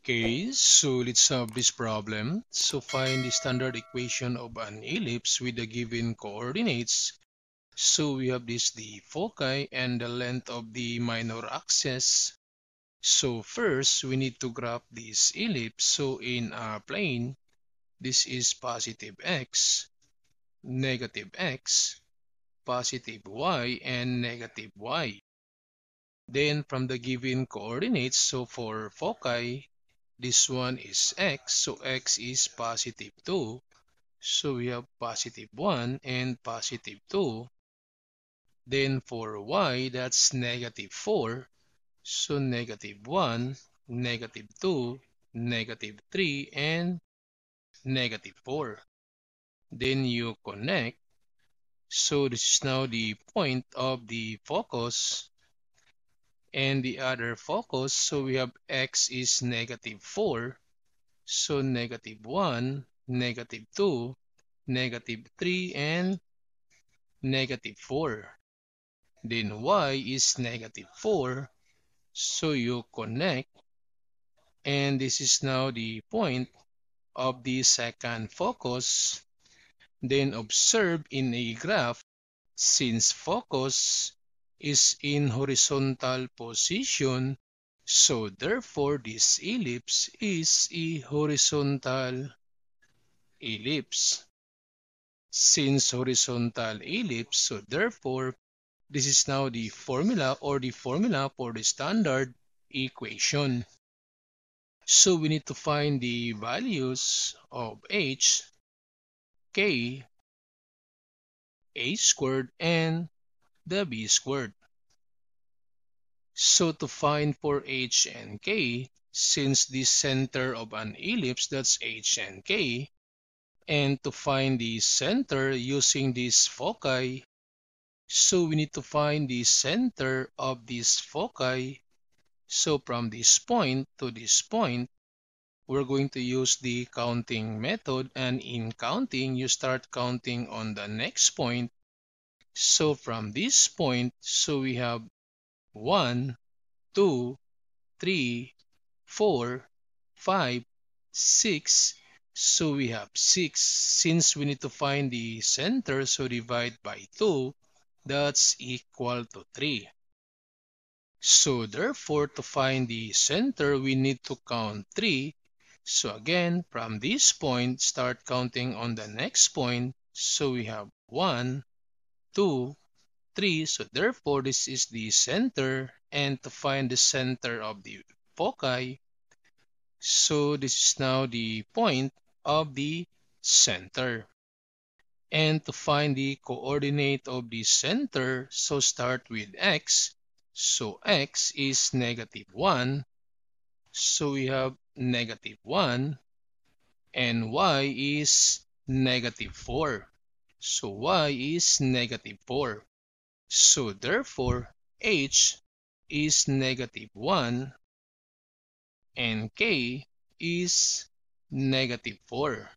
Okay, so let's solve this problem. So find the standard equation of an ellipse with the given coordinates. So we have the foci and the length of the minor axis. So first we need to graph this ellipse. So in a plane, this is positive x, negative x, positive y, and negative y. Then from the given coordinates, so for foci, this one is x, so x is positive 2. So we have positive 1 and positive 2. Then for y, that's negative 4. So negative 1, negative 2, negative 3, and negative 4. Then you connect. So this is now the point of the focus and the other focus. So we have x is negative 4. So negative 1, negative 2, negative 3, and negative 4. Then y is negative 4. So you connect. And this is now the point of the second focus. Then observe in a graph, since focus is in horizontal position, so therefore this ellipse is a horizontal ellipse. Since horizontal ellipse, so therefore this is now the formula or the formula for the standard equation. So we need to find the values of h, k, a squared, and the b squared. So to find for h and k, since the center of an ellipse, that's h and k, and to find the center using this foci, so we need to find the center of this foci. So from this point to this point, we're going to use the counting method, and in counting, you start counting on the next point. So from this point, so we have 1, 2, 3, 4, 5, 6. So we have 6. Since we need to find the center, so divide by 2, that's equal to 3. So therefore, to find the center, we need to count 3. So again, from this point, start counting on the next point. So we have 1, 2, 3. So therefore, this is the center. And to find the center of the foci, so this is now the point of the center. And to find the coordinate of the center, so start with x. So x is negative 1. So we have negative 1. And y is negative 4. So y is negative 4. So therefore, h is negative 1 and k is negative 4.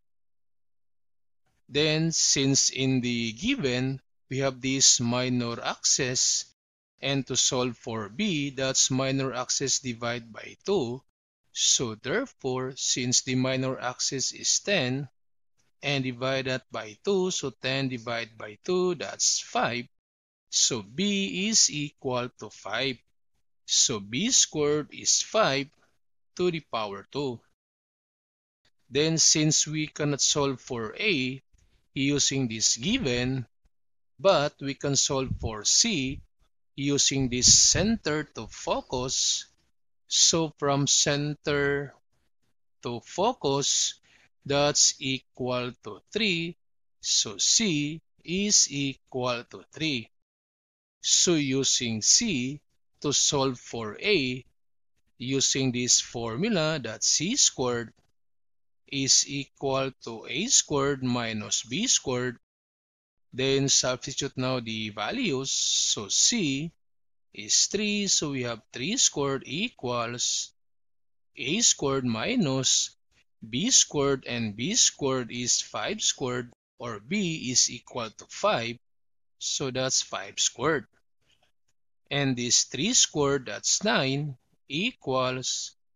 Then, since in the given, we have this minor axis, and to solve for b, that's minor axis divided by 2. So therefore, since the minor axis is 10, and divide that by 2, so 10 divided by 2, that's 5. So b is equal to 5. So b squared is 5 to the power 2. Then since we cannot solve for a using this given, but we can solve for c using this center to focus. So from center to focus, that's equal to 3. So c is equal to 3. So using c to solve for a, using this formula, that c squared is equal to a squared minus b squared. Then substitute now the values. So c is 3. So we have 3 squared equals a squared minus b squared, and b squared is 5 squared, or b is equal to 5. So that's 5 squared. And this 3 squared, that's 9, equals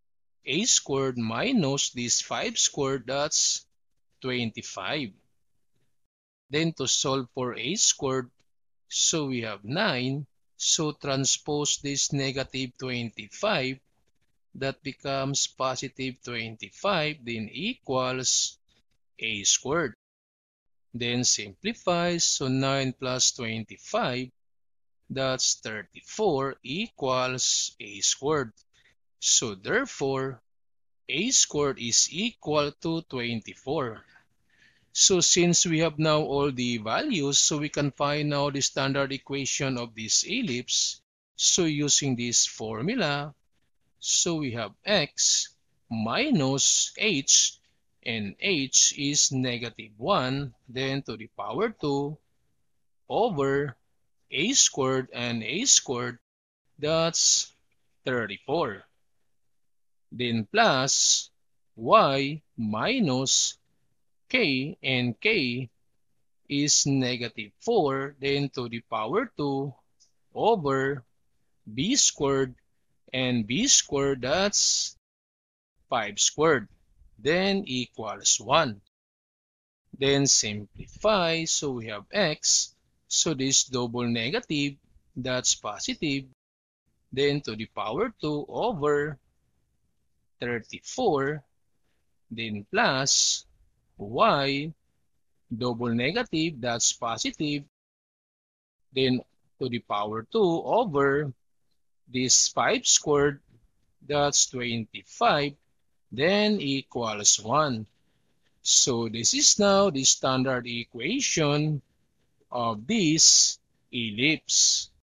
a squared minus this 5 squared, that's 25. Then to solve for a squared, so we have 9. So transpose this negative 25, that becomes positive 25, then equals a squared. Then simplify, so 9 plus 25, that's 34, equals a squared. So therefore, a squared is equal to 24. So since we have now all the values, so we can find now the standard equation of this ellipse. So using this formula, so we have x minus h, and h is negative 1, then to the power 2 over a squared, and a squared, that's 34. Then plus y minus k, and k is negative 4, then to the power 2 over b squared, and b squared, that's 5 squared, then equals 1. Then simplify, so we have x, so this double negative, that's positive, then to the power 2 over 34, then plus y, double negative, that's positive, then to the power 2 over this 5 squared, that's 25, then equals 1. So this is now the standard equation of this ellipse.